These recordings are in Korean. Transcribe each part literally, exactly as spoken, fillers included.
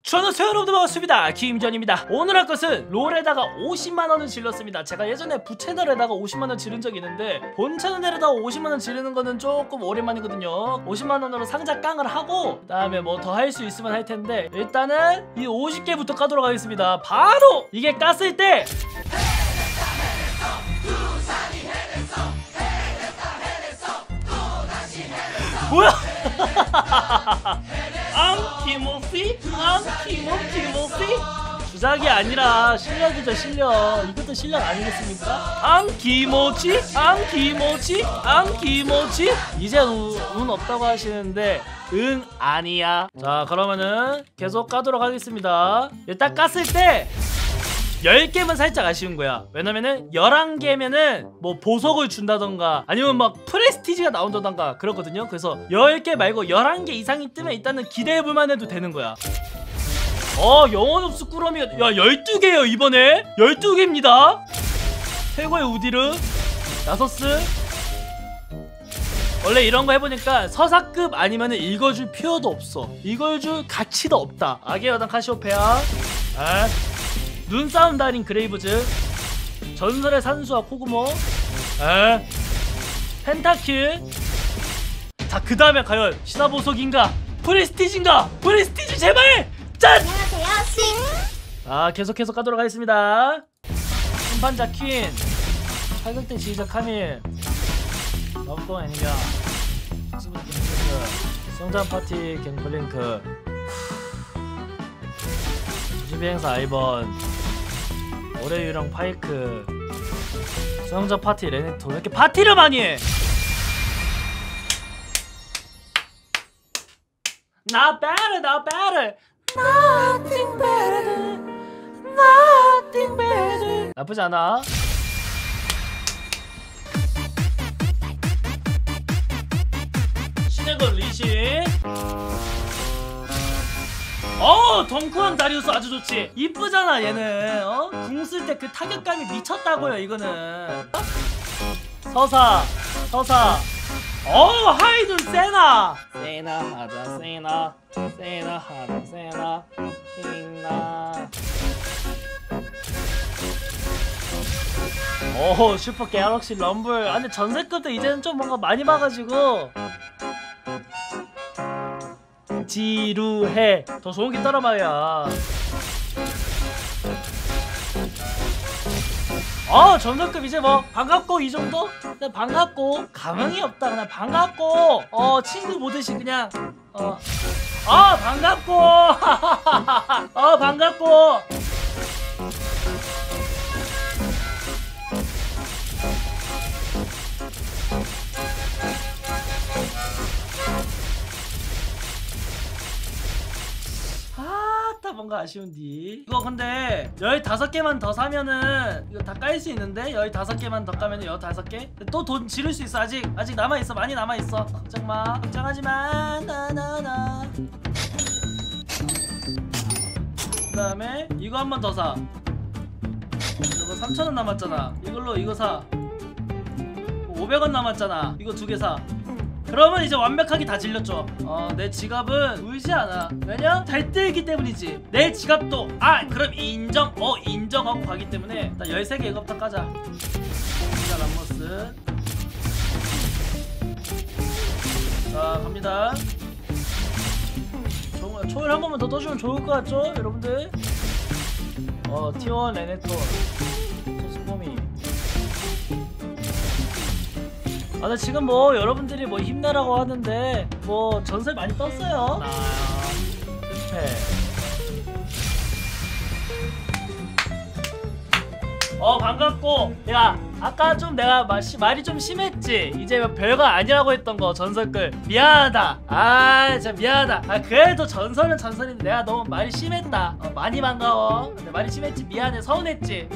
저는 여러분들 반갑습니다. 김전입니다. 오늘 할 것은 롤에다가 오십만 원을 질렀습니다. 제가 예전에 부채널에다가 오십만 원 지른 적이 있는데 본 채널에다가 오십만 원 지르는 거는 조금 오랜만이거든요. 오십만 원으로 상자 깡을 하고 그 다음에 뭐 더 할 수 있으면 할 텐데 일단은 이 오십 개부터 까도록 하겠습니다. 바로 이게 깠을 때 뭐야? 앙키모시? 앙키모 키모시? 주작이 아니라 실력이죠, 실력. 이것도 실력 아니겠습니까? 앙키모치? 앙키모치? 앙키모치? 이제 운, 운 없다고 하시는데 응 아니야. 자, 그러면은 계속 까도록 하겠습니다. 일단 깠을 때 열 개면 살짝 아쉬운 거야. 왜냐면은 열한 개면은 뭐 보석을 준다던가 아니면 막 프레스티지가 나온다던가 그렇거든요. 그래서 열 개 말고 열한 개 이상이 뜨면 일단은 기대해볼만 해도 되는 거야. 어, 영혼 흡수 꾸러미가 야 열두 개예요 이번에. 열두 개입니다 최고의 우디르 나서스. 원래 이런 거 해보니까 서사급 아니면은 읽어줄 필요도 없어. 읽어줄 가치도 없다. 악의 여당 카시오페아, 아. 눈싸움 달인 그레이브즈, 전설의 산수와 코구모, 에 펜타킬. 자, 그 다음에 과연 신화보석인가 프레스티지인가? 프레스티지 제발! 짠! 안녕하세요, 싱. 아, 계속해서 까도록 하겠습니다. 심판자 퀸, 사격대 지휘자 카밀, 러브동 애니가, 수영장 파티 갱플링크, 주비행사 아이번, 올해 유령 파이크, 수영장 파티 레네토. 왜 이렇게 파티를 많이 해? Not better, not better, nothing better, nothing better. 나쁘지 않아. 시네건 리시. 어, 덩크왕 다리우스 아주 좋지. 이쁘잖아 얘는. 어? 궁 쓸 때 그 타격감이 미쳤다고요 이거는. 서사 서사. 어, 하이든 세나 세나 하자 세나 세나 하자 세나 세나. 오, 슈퍼 갤럭시 럼블. 아, 근데 전세급도 이제는 좀 뭔가 많이 봐가지고 지루해. 더 좋은 게 따라 말이야. 어, 전설급 이제 뭐 반갑고 이 정도? 그냥 반갑고 감흥이 없다. 그냥 반갑고 어 친구 보듯이 그냥 어 아 반갑고 어 반갑고. 뭔가 아쉬운디. 이거 근데 열다섯 개만 더 사면은 이거 다 깔 수 있는데, 열다섯 개만 더 까면 열다섯 개? 또 돈 지를 수 있어. 아직 아직 남아있어. 많이 남아있어. 걱정마. 걱정하지마. 나나나. 그 다음에 이거 한 번 더 사. 이거 삼천 원 남았잖아. 이걸로 이거 사. 오백 원 남았잖아. 이거 두 개 사. 그러면 이제 완벽하게 다 질렸죠. 어, 내 지갑은 울지 않아. 왜냐? 잘 뜨기 때문이지. 내 지갑도 아 그럼 인정. 어 인정하고 가기 때문에 일단 열세 개 이거부터 까자. 자, 람머스. 자, 갑니다. 정말 초일 한 번만 더 떠주면 좋을 것 같죠 여러분들? 어, 티원 레네톤 소스포미. 아, 근데 지금 뭐 여러분들이 뭐 힘내라고 하는데 뭐 전설 많이 떴어요. 아, 실패. 어, 반갑고. 야, 아까 좀 내가 마, 시, 말이 좀 심했지. 이제 별거 아니라고 했던 거 전설글 미안하다. 아, 진짜 미안하다. 아, 그래도 전설은 전설인데 내가 너무 말이 심했다. 어, 많이 반가워. 근데 말이 심했지. 미안해. 서운했지.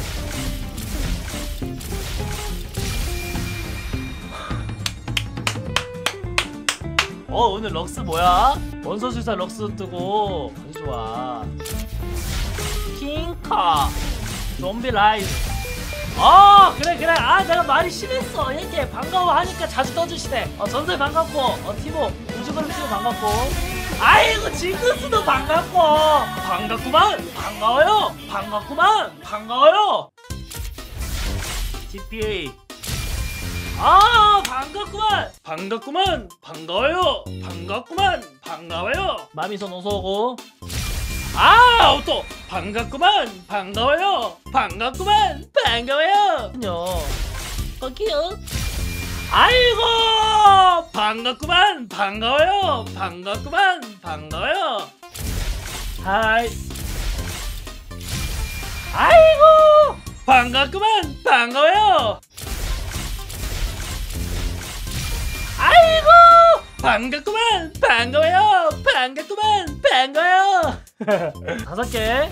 어, 오늘 럭스 뭐야? 원소술사 럭스 뜨고 아주 좋아. 킹카 좀비 라이드. 어, 그래 그래. 아, 내가 말이 심했어. 이렇게 반가워하니까 자주 떠주시네. 어, 전설 반갑고, 어, 티모 우주그룹 티모 반갑고, 아이고 징크스도 반갑고 반갑구만. 반가워요. 반갑구만. 반가워요. 지피에이 아 반갑구만. 반갑구만. 반가워요. 반갑구만. 반가워요. 마미손 어서오고. 아 또 반갑구만. 반가워요. 반갑구만. 반가워요. 안녕 거기요. 아이고 반갑구만. 반가워요. 반갑구만. 반가워요. 하이. 아이고 반갑구만. 반가워요. 아이고 반갑구만. 반가워요. 반갑구만. 반가워요. 다섯 개.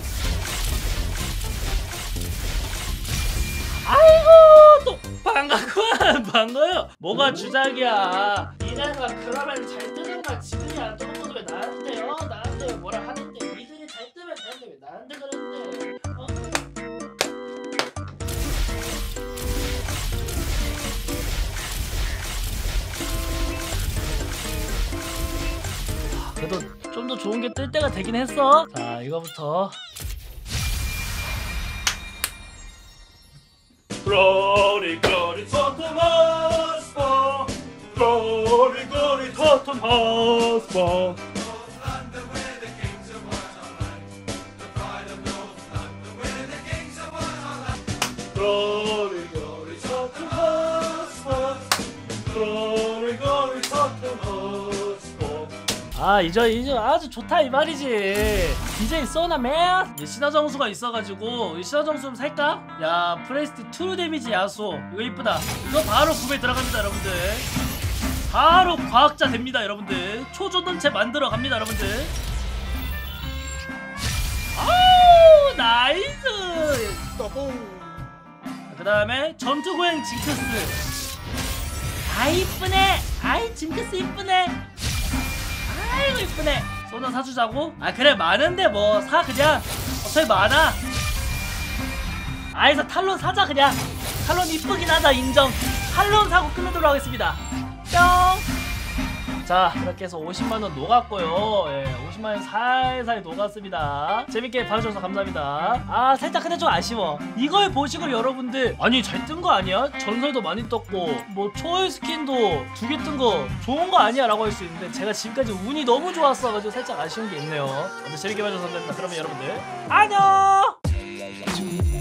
아이고 또 반갑구만. 반가워요. 뭐가 주작이야. 이래가 그러면 잘 뜨는가. 지들이 안 뜨는 것도 왜 나한테요? 나한테 왜 뭐라 하는데. 이들이 잘 뜨면 되는데 왜 나한테 그러는데. 어? 그래도 좀 더 좋은 게 뜰 때가 되긴 했어. 자 이거부터. glory glory Tottenham Hotspur glory glory Tottenham Hotspur glory glory Tottenham Hotspur glory glory Tottenham Hotspur. 아 이제 이제 아주 좋다 이 말이지. 디제이 써나맨. 신화정수가 있어가지고 이 신화정수 좀 살까? 야 프레스티 투 데미지 야수 이거 이쁘다. 이거 바로 구매 들어갑니다 여러분들. 바로 과학자 됩니다 여러분들. 초조전체 만들어 갑니다 여러분들. 아우 나이스. 그 다음에 전투고행 징크스. 아 이쁘네. 아이 징크스 이쁘네. 아이고 이쁘네. 소나 사주자고? 아 그래 많은데 뭐 사 그냥. 어차피 많아. 아이서 탈론 사자 그냥. 탈론 이쁘긴 하다 인정. 탈론 사고 끝내도록 하겠습니다. 뿅. 자 이렇게 해서 오십만 원 녹았고요. 예, 오십만 원 살살 녹았습니다. 재밌게 봐주셔서 감사합니다. 아 살짝 근데 좀 아쉬워. 이걸 보시고 여러분들 아니 잘 뜬 거 아니야? 전설도 많이 떴고 뭐 초월 스킨도 두 개 뜬 거 좋은 거 아니야? 라고 할 수 있는데 제가 지금까지 운이 너무 좋았어가지고 살짝 아쉬운 게 있네요. 아무튼 재밌게 봐주셔서 감사합니다. 그러면 여러분들 안녕.